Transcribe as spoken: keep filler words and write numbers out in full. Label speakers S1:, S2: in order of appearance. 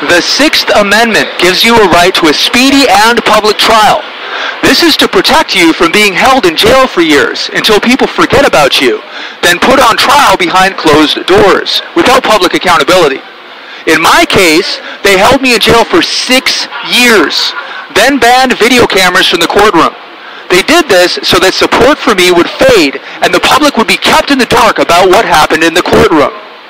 S1: The Sixth Amendment gives you a right to a speedy and public trial. This is to protect you from being held in jail for years until people forget about you, then put on trial behind closed doors without public accountability. In my case, they held me in jail for six years, then banned video cameras from the courtroom. They did this so that support for me would fade and the public would be kept in the dark about what happened in the courtroom.